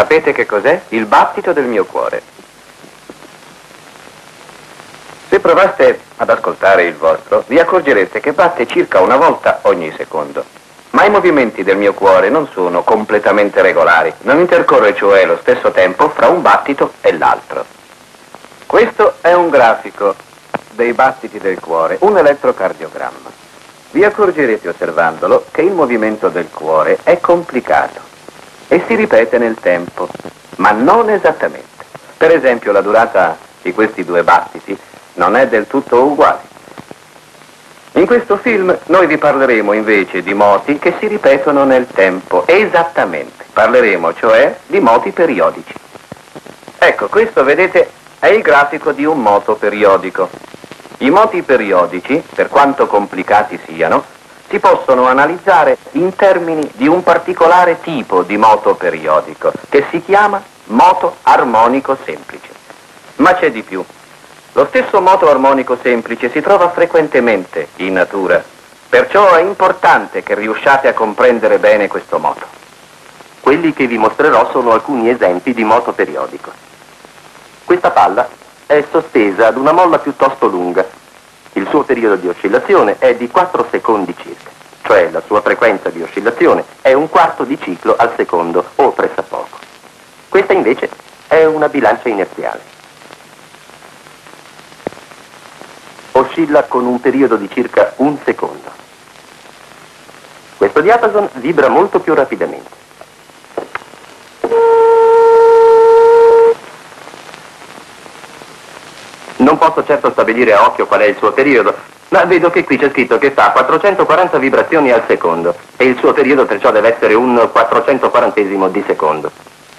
Sapete che cos'è? Il battito del mio cuore. Se provaste ad ascoltare il vostro, vi accorgerete che batte circa una volta ogni secondo. Ma i movimenti del mio cuore non sono completamente regolari, non intercorre cioè lo stesso tempo fra un battito e l'altro. Questo è un grafico dei battiti del cuore, un elettrocardiogramma. Vi accorgerete osservandolo che il movimento del cuore è complicato e si ripete nel tempo, ma non esattamente. Per esempio, la durata di questi due battiti non è del tutto uguale. In questo film noi vi parleremo invece di moti che si ripetono nel tempo, esattamente. Parleremo cioè di moti periodici. Ecco, questo vedete è il grafico di un moto periodico. I moti periodici, per quanto complicati siano, si possono analizzare in termini di un particolare tipo di moto periodico che si chiama moto armonico semplice. Ma c'è di più. Lo stesso moto armonico semplice si trova frequentemente in natura, perciò è importante che riusciate a comprendere bene questo moto. Quelli che vi mostrerò sono alcuni esempi di moto periodico. Questa palla è sospesa ad una molla piuttosto lunga. Il suo periodo di oscillazione è di 4 secondi circa, cioè la sua frequenza di oscillazione è un quarto di ciclo al secondo o pressappoco. Questa invece è una bilancia inerziale. Oscilla con un periodo di circa un secondo. Questo diapason vibra molto più rapidamente. Non posso certo stabilire a occhio qual è il suo periodo, ma vedo che qui c'è scritto che fa 440 vibrazioni al secondo e il suo periodo perciò deve essere un 440esimo di secondo.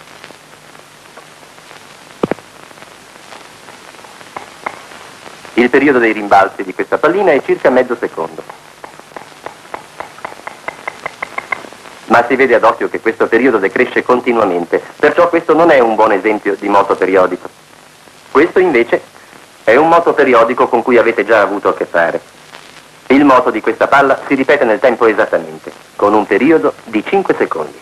Il periodo dei rimbalzi di questa pallina è circa mezzo secondo. Ma si vede ad occhio che questo periodo decresce continuamente, perciò questo non è un buon esempio di moto periodico. Questo invece è un moto periodico con cui avete già avuto a che fare. Il moto di questa palla si ripete nel tempo esattamente, con un periodo di 5 secondi.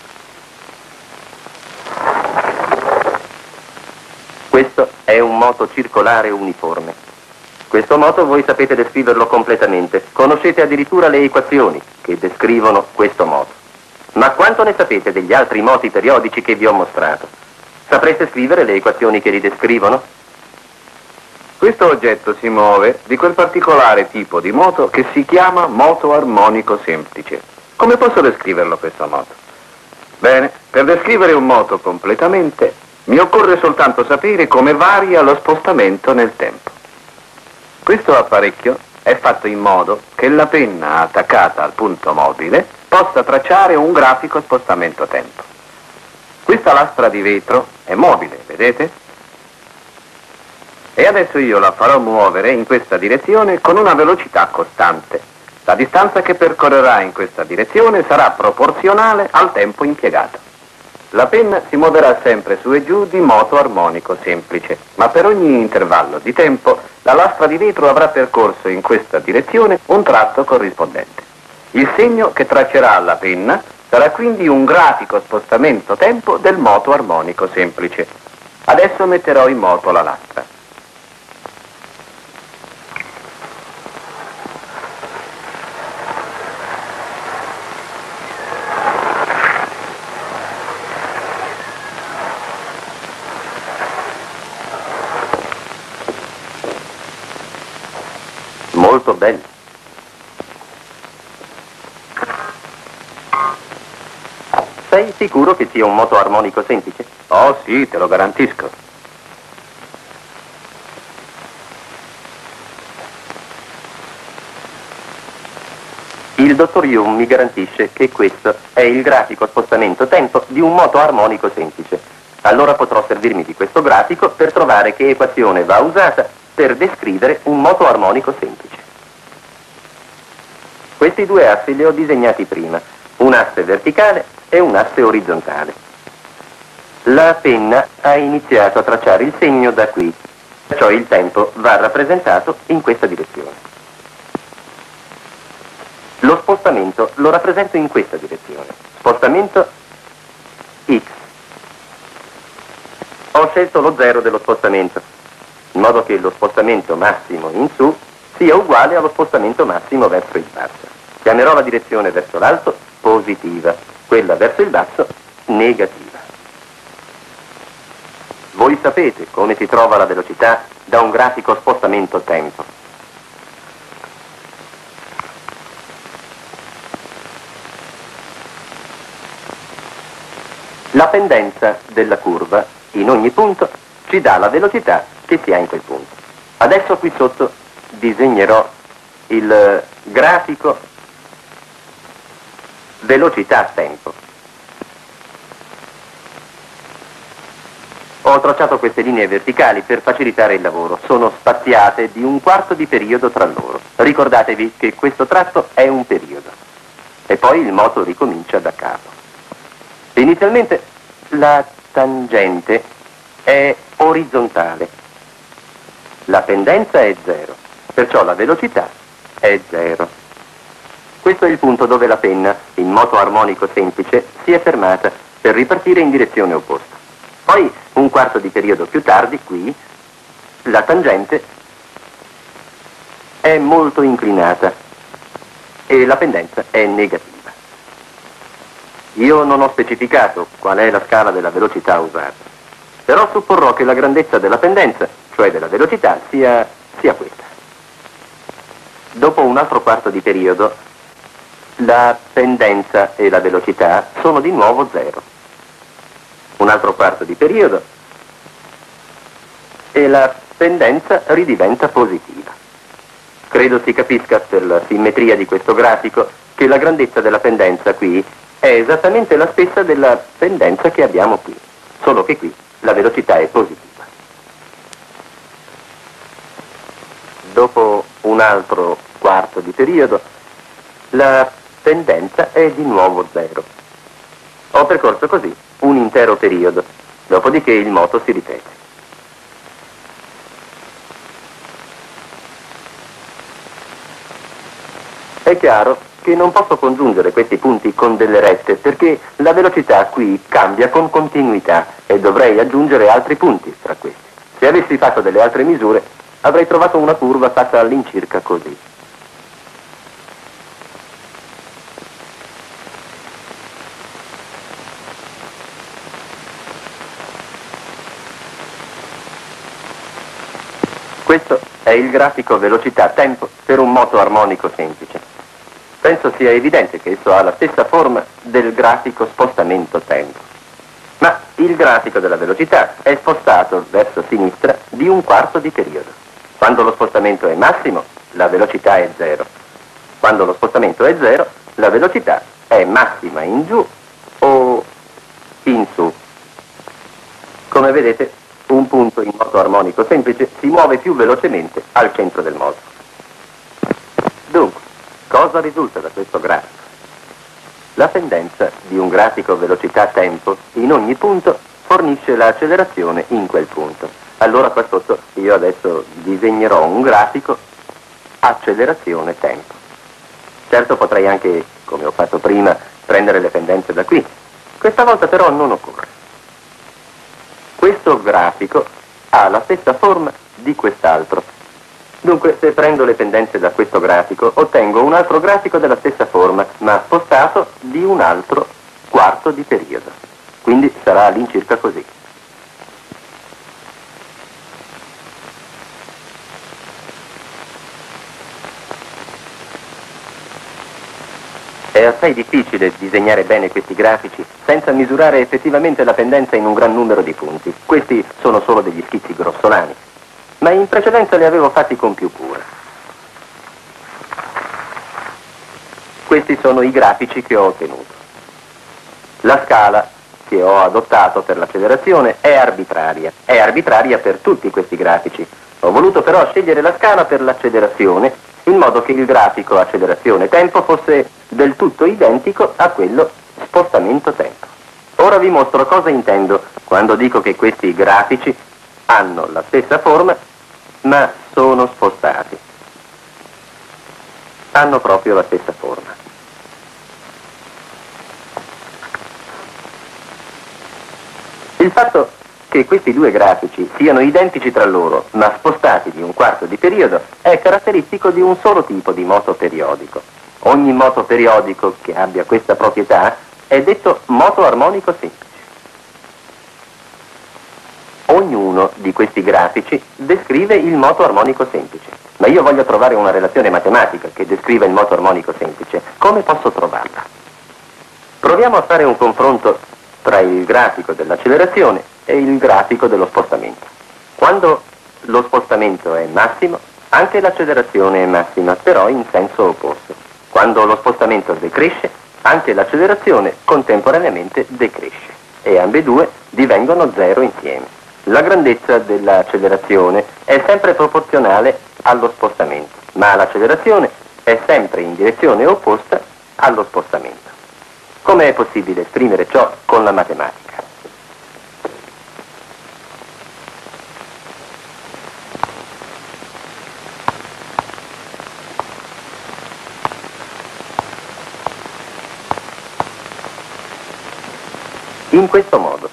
Questo è un moto circolare uniforme. Questo moto voi sapete descriverlo completamente, conoscete addirittura le equazioni che descrivono questo moto. Ma quanto ne sapete degli altri moti periodici che vi ho mostrato? Sapreste scrivere le equazioni che li descrivono? Questo oggetto si muove di quel particolare tipo di moto che si chiama moto armonico semplice. Come posso descriverlo questo moto? Bene, per descrivere un moto completamente mi occorre soltanto sapere come varia lo spostamento nel tempo. Questo apparecchio è fatto in modo che la penna attaccata al punto mobile possa tracciare un grafico spostamento-tempo. Questa lastra di vetro è mobile, vedete? E adesso io la farò muovere in questa direzione con una velocità costante. La distanza che percorrerà in questa direzione sarà proporzionale al tempo impiegato. La penna si muoverà sempre su e giù di moto armonico semplice, ma per ogni intervallo di tempo la lastra di vetro avrà percorso in questa direzione un tratto corrispondente. Il segno che traccerà la penna sarà quindi un grafico spostamento-tempo del moto armonico semplice. Adesso metterò in moto la lastra. Molto bello. Sei sicuro che sia un moto armonico semplice? Oh sì, te lo garantisco. Il dottor Hume mi garantisce che questo è il grafico spostamento-tempo di un moto armonico semplice. Allora potrò servirmi di questo grafico per trovare che equazione va usata per descrivere un moto armonico semplice. Questi due assi li ho disegnati prima, un asse verticale e un asse orizzontale. La penna ha iniziato a tracciare il segno da qui, perciò il tempo va rappresentato in questa direzione. Lo spostamento lo rappresento in questa direzione, spostamento X. ho scelto lo zero dello spostamento, in modo che lo spostamento massimo in su sia uguale allo spostamento massimo verso il basso. Chiamerò la direzione verso l'alto positiva, quella verso il basso negativa. Voi sapete come si trova la velocità da un grafico spostamento-tempo. La pendenza della curva in ogni punto ci dà la velocità che si ha in quel punto. Adesso qui sotto disegnerò il grafico velocità-tempo. Ho tracciato queste linee verticali per facilitare il lavoro. Sono spaziate di un quarto di periodo tra loro. Ricordatevi che questo tratto è un periodo. E poi il moto ricomincia da capo. Inizialmente la tangente è orizzontale. La pendenza è 0, perciò la velocità è 0. Questo è il punto dove la penna, in moto armonico semplice, si è fermata per ripartire in direzione opposta. Poi, un quarto di periodo più tardi, qui, la tangente è molto inclinata e la pendenza è negativa. Io non ho specificato qual è la scala della velocità usata, però supporrò che la grandezza della pendenza, cioè della velocità, sia questa. Dopo un altro quarto di periodo, la pendenza e la velocità sono di nuovo 0. Un altro quarto di periodo e la pendenza ridiventa positiva. Credo si capisca per la simmetria di questo grafico che la grandezza della pendenza qui è esattamente la stessa della pendenza che abbiamo qui, solo che qui la velocità è positiva. Dopo un altro quarto di periodo, la pendenza è di nuovo 0. Ho percorso così un intero periodo, dopodiché il moto si ripete. È chiaro che non posso congiungere questi punti con delle rette perché la velocità qui cambia con continuità e dovrei aggiungere altri punti tra questi. Se avessi fatto delle altre misure avrei trovato una curva fatta all'incirca così. Questo è il grafico velocità-tempo per un moto armonico semplice. Penso sia evidente che esso ha la stessa forma del grafico spostamento-tempo. Ma il grafico della velocità è spostato verso sinistra di un quarto di periodo. Quando lo spostamento è massimo, la velocità è 0. Quando lo spostamento è 0, la velocità è massima in giù o in su. Come vedete, un punto in moto armonico semplice si muove più velocemente al centro del moto. Dunque, cosa risulta da questo grafico? La pendenza di un grafico velocità-tempo in ogni punto fornisce l'accelerazione in quel punto. Allora qua sotto io adesso disegnerò un grafico accelerazione-tempo. Certo potrei anche, come ho fatto prima, prendere le pendenze da qui. Questa volta però non occorre. Questo grafico ha la stessa forma di quest'altro. Dunque, se prendo le pendenze da questo grafico, ottengo un altro grafico della stessa forma, ma spostato di un altro quarto di periodo. Quindi sarà all'incirca così. È assai difficile disegnare bene questi grafici senza misurare effettivamente la pendenza in un gran numero di punti. Questi sono solo degli schizzi grossolani, ma in precedenza li avevo fatti con più cura. Questi sono i grafici che ho ottenuto. La scala che ho adottato per l'accelerazione è arbitraria per tutti questi grafici. Ho voluto però scegliere la scala per l'accelerazione in modo che il grafico accelerazione-tempo fosse del tutto identico a quello spostamento-tempo. Ora vi mostro cosa intendo quando dico che questi grafici hanno la stessa forma ma sono spostati. Hanno proprio la stessa forma. Il fatto che questi due grafici siano identici tra loro, ma spostati di un quarto di periodo, è caratteristico di un solo tipo di moto periodico. Ogni moto periodico che abbia questa proprietà è detto moto armonico semplice. Ognuno di questi grafici descrive il moto armonico semplice, ma io voglio trovare una relazione matematica che descriva il moto armonico semplice. Come posso trovarla? Proviamo a fare un confronto tra il grafico dell'accelerazione e il grafico dello spostamento. Quando lo spostamento è massimo, anche l'accelerazione è massima, però in senso opposto. Quando lo spostamento decresce, anche l'accelerazione contemporaneamente decresce e ambedue divengono zero insieme. La grandezza dell'accelerazione è sempre proporzionale allo spostamento, ma l'accelerazione è sempre in direzione opposta allo spostamento. Come è possibile esprimere ciò con la matematica? In questo modo.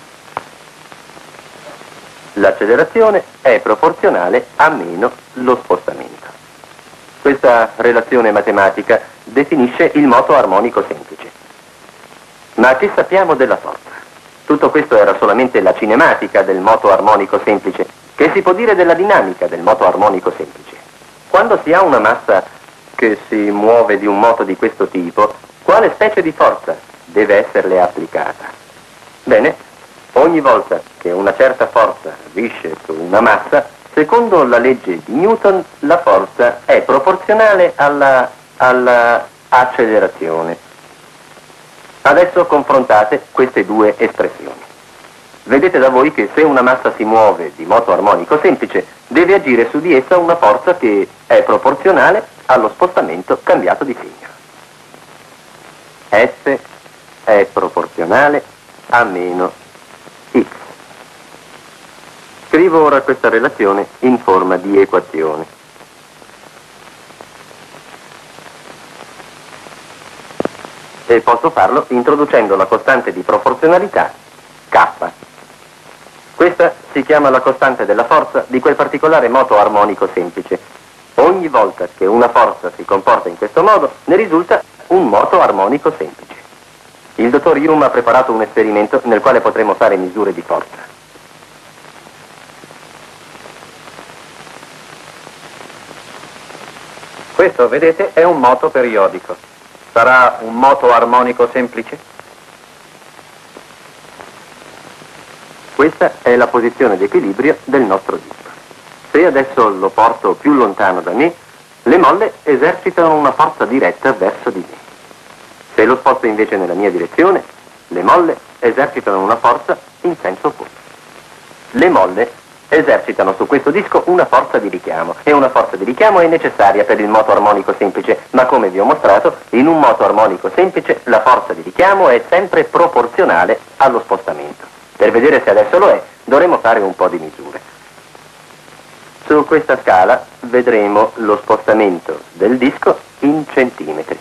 L'accelerazione è proporzionale a meno lo spostamento. Questa relazione matematica definisce il moto armonico semplice. Ma che sappiamo della forza? Tutto questo era solamente la cinematica del moto armonico semplice. Che si può dire della dinamica del moto armonico semplice? Quando si ha una massa che si muove di un moto di questo tipo, quale specie di forza deve esserle applicata? Bene, ogni volta che una certa forza agisce su una massa, secondo la legge di Newton, la forza è proporzionale alla accelerazione. Adesso confrontate queste due espressioni. Vedete da voi che se una massa si muove di moto armonico semplice, deve agire su di essa una forza che è proporzionale allo spostamento cambiato di segno. S è proporzionale a meno x. Scrivo ora questa relazione in forma di equazione. E posso farlo introducendo la costante di proporzionalità K. Questa si chiama la costante della forza di quel particolare moto armonico semplice. Ogni volta che una forza si comporta in questo modo, ne risulta un moto armonico semplice. Il dottor Hume ha preparato un esperimento nel quale potremo fare misure di forza. Questo, vedete, è un moto periodico. Sarà un moto armonico semplice? Questa è la posizione di equilibrio del nostro disco. Se adesso lo porto più lontano da me, le molle esercitano una forza diretta verso di me. Se lo sposto invece nella mia direzione, le molle esercitano una forza in senso opposto. Le molle esercitano su questo disco una forza di richiamo, e una forza di richiamo è necessaria per il moto armonico semplice, ma come vi ho mostrato, in un moto armonico semplice la forza di richiamo è sempre proporzionale allo spostamento. Per vedere se adesso lo è, dovremo fare un po' di misure. Su questa scala vedremo lo spostamento del disco in centimetri.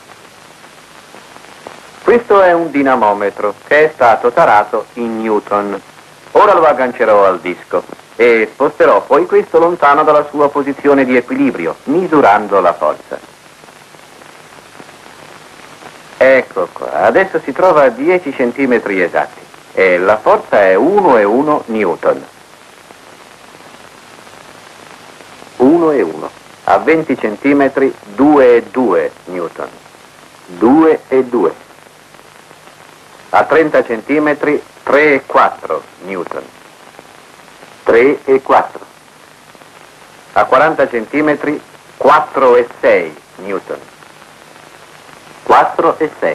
Questo è un dinamometro che è stato tarato in Newton. Ora lo aggancerò al disco e sposterò poi questo lontano dalla sua posizione di equilibrio, misurando la forza. Ecco qua, adesso si trova a 10 centimetri esatti e la forza è 1,1 Newton. 1,1. A 20 centimetri 2,2 Newton. 2,2. A 30 centimetri 3,4 Newton. 3,4. A 40 centimetri 4,6 Newton. 4,6.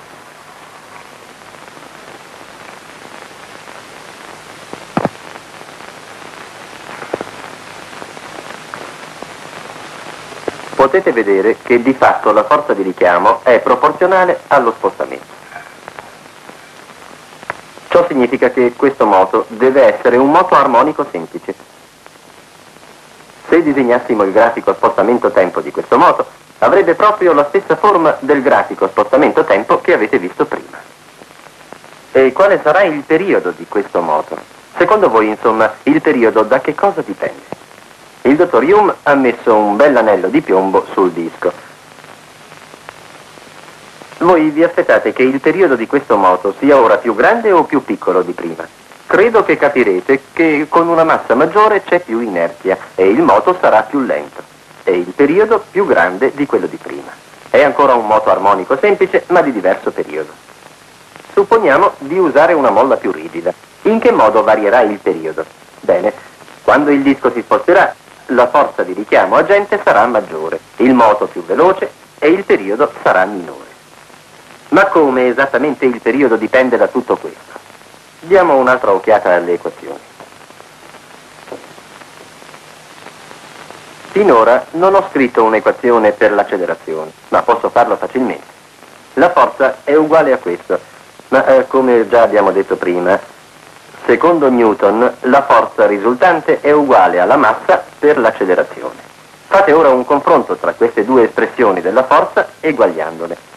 Potete vedere che di fatto la forza di richiamo è proporzionale allo spostamento. Ciò significa che questo moto deve essere un moto armonico semplice. Se disegnassimo il grafico spostamento-tempo di questo moto, avrebbe proprio la stessa forma del grafico spostamento-tempo che avete visto prima. E quale sarà il periodo di questo moto? Secondo voi, insomma, il periodo da che cosa dipende? Il dottor Hume ha messo un bell'anello di piombo sul disco. Voi vi aspettate che il periodo di questo moto sia ora più grande o più piccolo di prima? Credo che capirete che con una massa maggiore c'è più inerzia e il moto sarà più lento e il periodo più grande di quello di prima. È ancora un moto armonico semplice, ma di diverso periodo. Supponiamo di usare una molla più rigida. In che modo varierà il periodo? Bene, quando il disco si sposterà, la forza di richiamo agente sarà maggiore, il moto più veloce e il periodo sarà minore. Ma come esattamente il periodo dipende da tutto questo? Diamo un'altra occhiata alle equazioni. Finora non ho scritto un'equazione per l'accelerazione, ma posso farlo facilmente. La forza è uguale a questo, ma come già abbiamo detto prima, secondo Newton la forza risultante è uguale alla massa per l'accelerazione. Fate ora un confronto tra queste due espressioni della forza eguagliandole.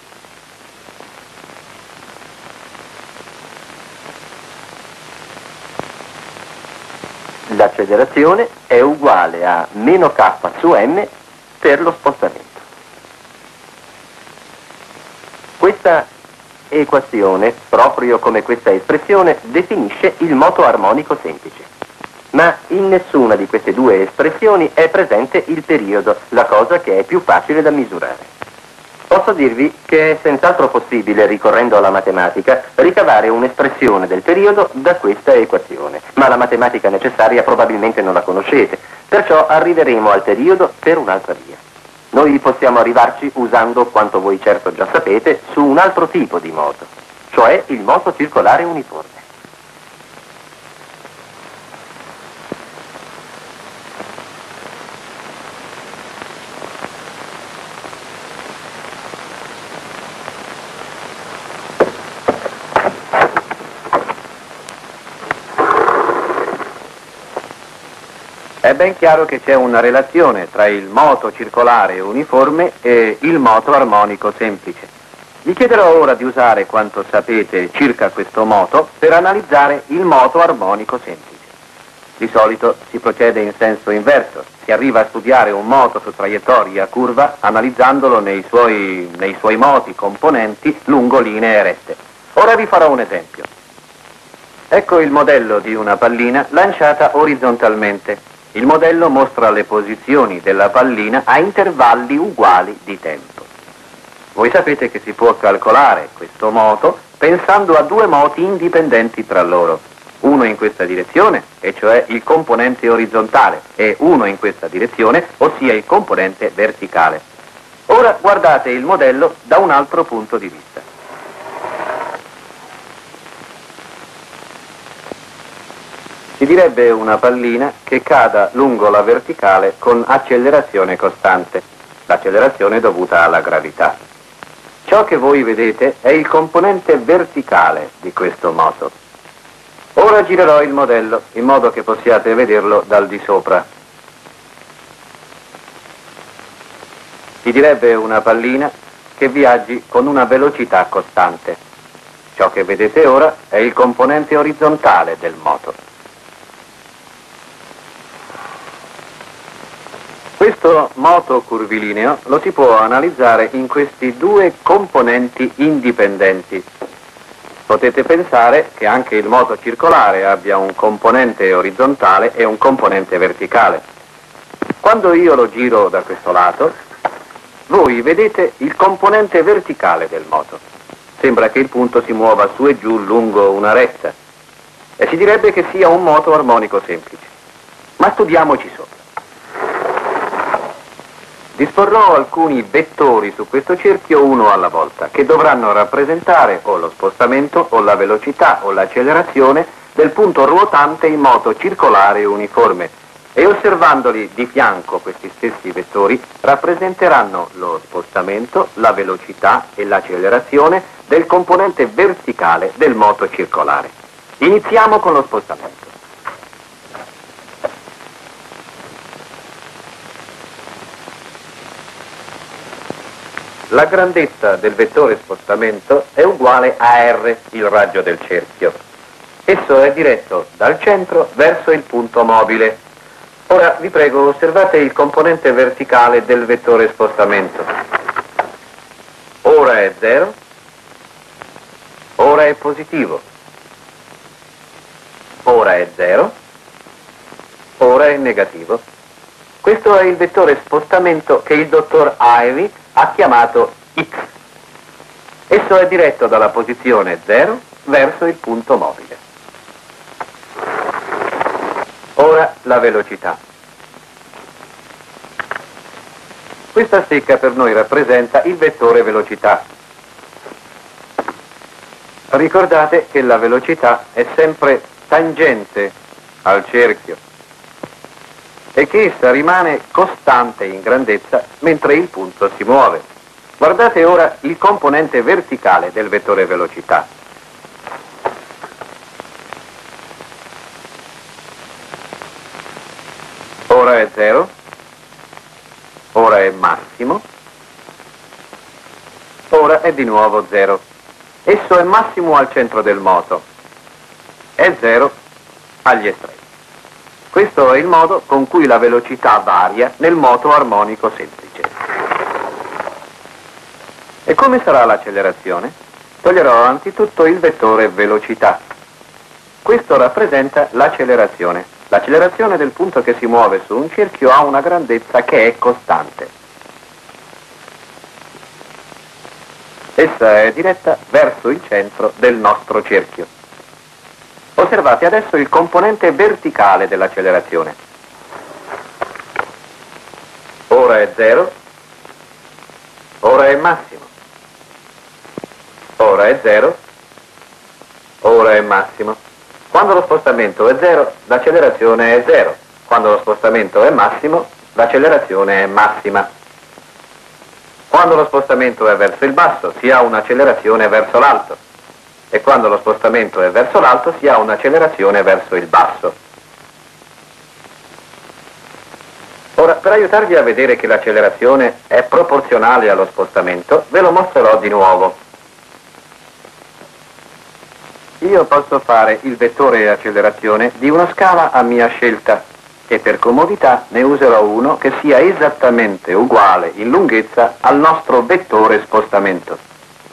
L'accelerazione è uguale a meno k su m per lo spostamento. Questa equazione, proprio come questa espressione, definisce il moto armonico semplice. Ma in nessuna di queste due espressioni è presente il periodo, la cosa che è più facile da misurare. Posso dirvi che è senz'altro possibile, ricorrendo alla matematica, ricavare un'espressione del periodo da questa equazione, ma la matematica necessaria probabilmente non la conoscete, perciò arriveremo al periodo per un'altra via. Noi possiamo arrivarci usando, quanto voi certo già sapete, su un altro tipo di moto, cioè il moto circolare uniforme. È ben chiaro che c'è una relazione tra il moto circolare uniforme e il moto armonico semplice. Vi chiederò ora di usare quanto sapete circa questo moto per analizzare il moto armonico semplice. Di solito si procede in senso inverso, si arriva a studiare un moto su traiettoria curva analizzandolo nei suoi moti componenti lungo linee rette. Ora vi farò un esempio. Ecco il modello di una pallina lanciata orizzontalmente. Il modello mostra le posizioni della pallina a intervalli uguali di tempo. Voi sapete che si può calcolare questo moto pensando a due moti indipendenti tra loro. Uno in questa direzione, e cioè il componente orizzontale, e uno in questa direzione, ossia il componente verticale. Ora guardate il modello da un altro punto di vista. Si direbbe una pallina che cada lungo la verticale con accelerazione costante, l'accelerazione dovuta alla gravità. Ciò che voi vedete è il componente verticale di questo moto. Ora girerò il modello in modo che possiate vederlo dal di sopra. Si direbbe una pallina che viaggi con una velocità costante. Ciò che vedete ora è il componente orizzontale del moto. Questo moto curvilineo lo si può analizzare in questi due componenti indipendenti. Potete pensare che anche il moto circolare abbia un componente orizzontale e un componente verticale. Quando io lo giro da questo lato, voi vedete il componente verticale del moto. Sembra che il punto si muova su e giù lungo una retta e si direbbe che sia un moto armonico semplice. Ma studiamoci sopra. Disporrò alcuni vettori su questo cerchio uno alla volta, che dovranno rappresentare o lo spostamento o la velocità o l'accelerazione del punto ruotante in moto circolare uniforme. E osservandoli di fianco questi stessi vettori rappresenteranno lo spostamento, la velocità e l'accelerazione del componente verticale del moto circolare. Iniziamo con lo spostamento. La grandezza del vettore spostamento è uguale a R, il raggio del cerchio, Esso è diretto dal centro verso il punto mobile. Ora vi prego, osservate il componente verticale del vettore spostamento. Ora è 0, ora è positivo, ora è 0, ora è negativo. Questo è il vettore spostamento che il dottor Ivy ha chiamato X. Esso è diretto dalla posizione 0 verso il punto mobile. Ora la velocità. Questa stecca per noi rappresenta il vettore velocità. Ricordate che la velocità è sempre tangente al cerchio e che essa rimane costante in grandezza mentre il punto si muove. Guardate ora il componente verticale del vettore velocità. Ora è 0, ora è massimo, ora è di nuovo 0. Esso è massimo al centro del moto, è 0 agli estremi. Questo è il modo con cui la velocità varia nel moto armonico semplice. E come sarà l'accelerazione? Toglierò anzitutto il vettore velocità. Questo rappresenta l'accelerazione. L'accelerazione del punto che si muove su un cerchio ha una grandezza che è costante. Essa è diretta verso il centro del nostro cerchio. Osservate adesso il componente verticale dell'accelerazione. Ora è 0, ora è massimo. Ora è 0, ora è massimo. Quando lo spostamento è 0, l'accelerazione è 0. Quando lo spostamento è massimo, l'accelerazione è massima. Quando lo spostamento è verso il basso, si ha un'accelerazione verso l'alto. E quando lo spostamento è verso l'alto, si ha un'accelerazione verso il basso. Ora, per aiutarvi a vedere che l'accelerazione è proporzionale allo spostamento, ve lo mostrerò di nuovo. Io posso fare il vettore accelerazione di una scala a mia scelta e per comodità ne userò uno che sia esattamente uguale in lunghezza al nostro vettore spostamento.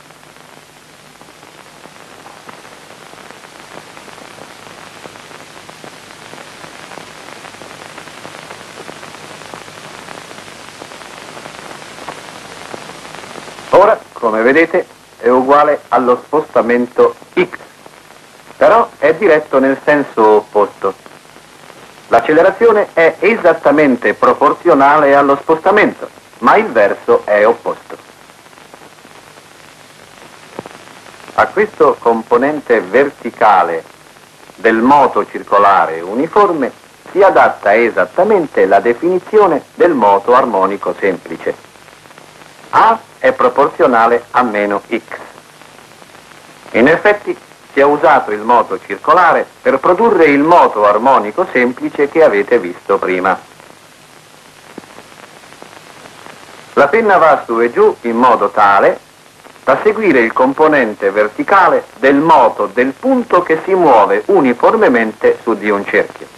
Ora, come vedete, è uguale allo spostamento x, però è diretto nel senso opposto. L'accelerazione è esattamente proporzionale allo spostamento, ma il verso è opposto. A questo componente verticale del moto circolare uniforme si adatta esattamente la definizione del moto armonico semplice. A è proporzionale a meno x. In effetti si è usato il moto circolare per produrre il moto armonico semplice che avete visto prima. La penna va su e giù in modo tale da seguire il componente verticale del moto del punto che si muove uniformemente su di un cerchio.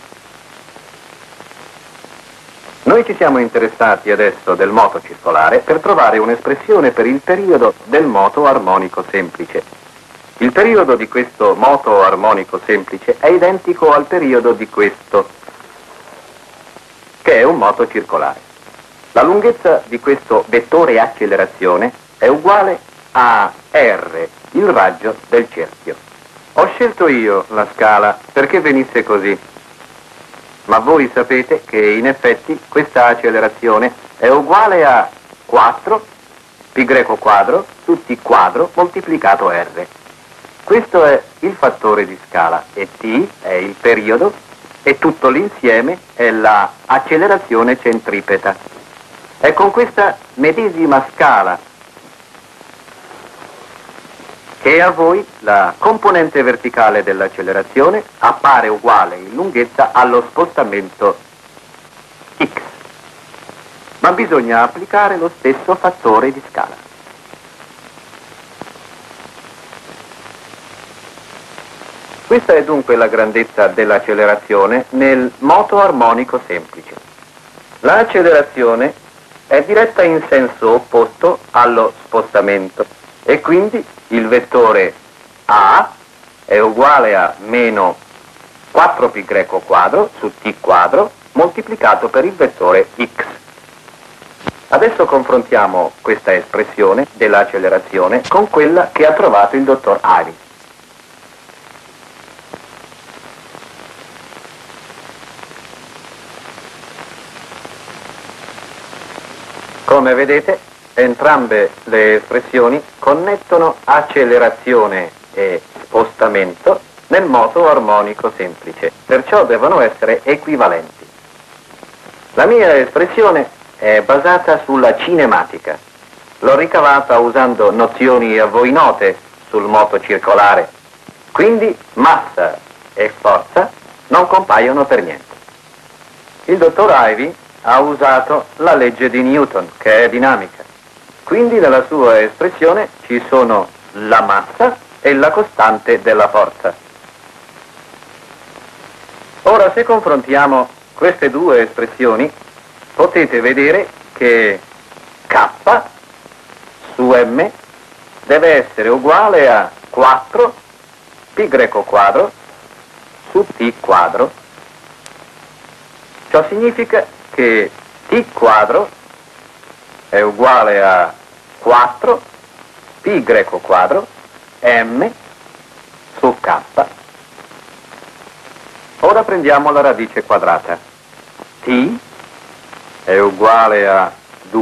Noi ci siamo interessati adesso del moto circolare per trovare un'espressione per il periodo del moto armonico semplice. Il periodo di questo moto armonico semplice è identico al periodo di questo, che è un moto circolare. La lunghezza di questo vettore accelerazione è uguale a R, il raggio del cerchio. Ho scelto io la scala perché venisse così. Ma voi sapete che in effetti questa accelerazione è uguale a 4 π quadro su t quadro moltiplicato r. Questo è il fattore di scala e t è il periodo e tutto l'insieme è la accelerazione centripeta. È con questa medesima scala che a voi la componente verticale dell'accelerazione appare uguale in lunghezza allo spostamento x. Ma bisogna applicare lo stesso fattore di scala. Questa è dunque la grandezza dell'accelerazione nel moto armonico semplice. L'accelerazione è diretta in senso opposto allo spostamento e quindi il vettore A è uguale a meno 4π quadro su t quadro moltiplicato per il vettore x. Adesso confrontiamo questa espressione dell'accelerazione con quella che ha trovato il dottor Ivy. Come vedete, entrambe le espressioni connettono accelerazione e spostamento nel moto armonico semplice, perciò devono essere equivalenti. La mia espressione è basata sulla cinematica. L'ho ricavata usando nozioni a voi note sul moto circolare. Quindi massa e forza non compaiono per niente. Il dottor Ivy ha usato la legge di Newton, che è dinamica. Quindi nella sua espressione ci sono la massa e la costante della forza. Ora, se confrontiamo queste due espressioni, potete vedere che K su M deve essere uguale a 4π quadro su t quadro. Ciò significa che t quadro è uguale a 4π quadro m su k. Ora prendiamo la radice quadrata. T è uguale a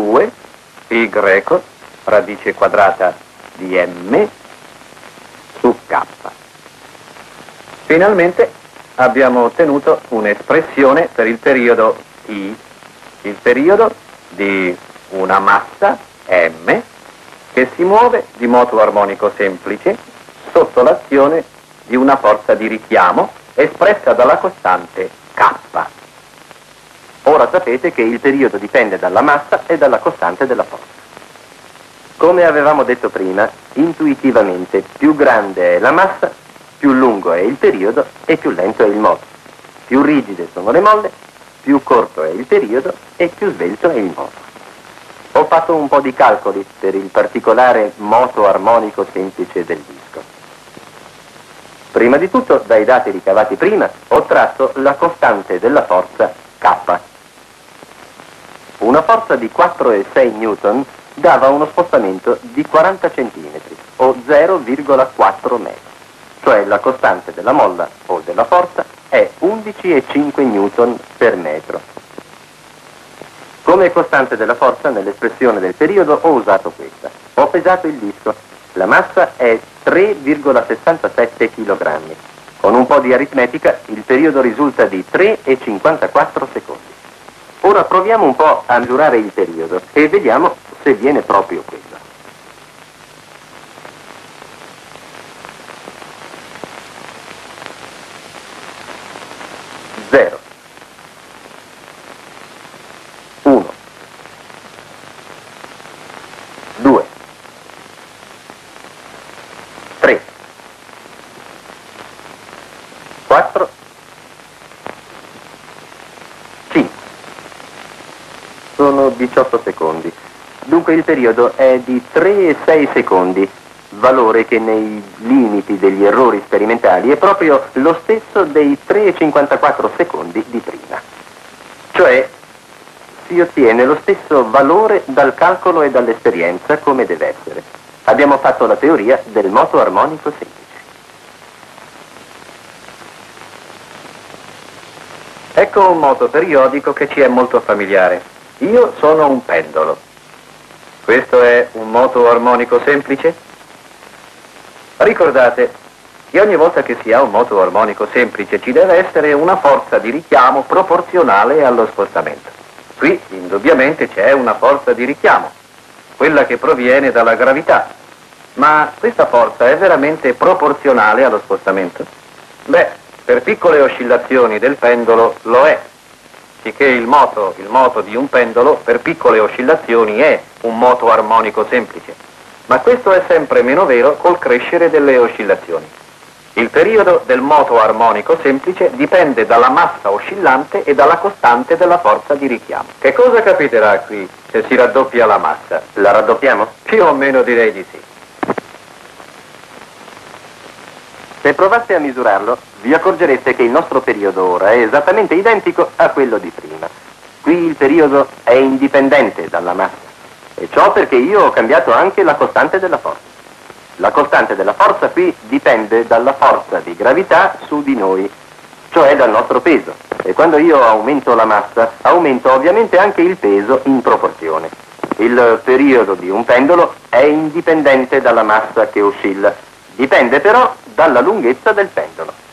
2π radice quadrata di m su k. Finalmente abbiamo ottenuto un'espressione per il periodo T, il periodo di una massa m che si muove di moto armonico semplice sotto l'azione di una forza di richiamo espressa dalla costante K. Ora sapete che il periodo dipende dalla massa e dalla costante della forza. Come avevamo detto prima, intuitivamente più grande è la massa, più lungo è il periodo e più lento è il moto. Più rigide sono le molle, più corto è il periodo e più svelto è il moto. Ho fatto un po' di calcoli per il particolare moto armonico semplice del disco. Prima di tutto, dai dati ricavati prima, ho tratto la costante della forza K. Una forza di 4,6 Newton dava uno spostamento di 40 cm o 0,4 metri, cioè la costante della molla o della forza è 11,5 Newton per metro. Come costante della forza nell'espressione del periodo ho usato questa. Ho pesato il disco. La massa è 3,67 kg. Con un po' di aritmetica il periodo risulta di 3,54 secondi. Ora proviamo un po' a misurare il periodo e vediamo se viene proprio quello. Zero. 1. 2. 3. 4. 5. Sono 18 secondi. Dunque il periodo è di 3,6 secondi, valore che nei limiti degli errori sperimentali è proprio lo stesso dei 3,54 secondi di prima. Cioè si ottiene lo stesso valore dal calcolo e dall'esperienza come deve essere. Abbiamo fatto la teoria del moto armonico semplice. Ecco un moto periodico che ci è molto familiare. Io sono un pendolo. Questo è un moto armonico semplice? Ricordate che ogni volta che si ha un moto armonico semplice ci deve essere una forza di richiamo proporzionale allo spostamento. Qui indubbiamente c'è una forza di richiamo, quella che proviene dalla gravità. Ma questa forza è veramente proporzionale allo spostamento? Beh, per piccole oscillazioni del pendolo lo è. Sicché il moto di un pendolo per piccole oscillazioni è un moto armonico semplice, ma questo è sempre meno vero col crescere delle oscillazioni. Il periodo del moto armonico semplice dipende dalla massa oscillante e dalla costante della forza di richiamo. Che cosa capiterà qui se si raddoppia la massa? La raddoppiamo? Più o meno direi di sì. Se provaste a misurarlo, vi accorgereste che il nostro periodo ora è esattamente identico a quello di prima. Qui il periodo è indipendente dalla massa. E ciò perché io ho cambiato anche la costante della forza. La costante della forza qui dipende dalla forza di gravità su di noi, cioè dal nostro peso. E quando io aumento la massa, aumento ovviamente anche il peso in proporzione. Il periodo di un pendolo è indipendente dalla massa che oscilla, dipende però dalla lunghezza del pendolo.